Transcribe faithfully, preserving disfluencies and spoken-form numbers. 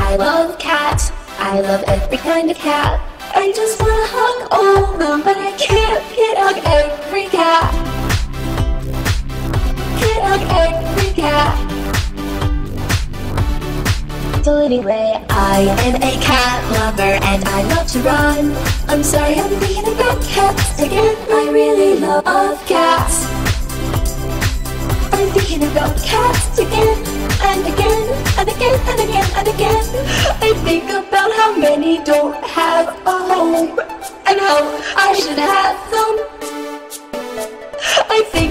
I love cats. I love every kind of cat. I just wanna hug all of them, but I can't, can't hug every cat. Can't hug every cat. So anyway, I am a cat lover and I love to run. I'm sorry I'm thinking about cats again. I really love cats. I'm thinking about cats again and again and again and again and again. I think about how many don't have a home and how I should have them. I think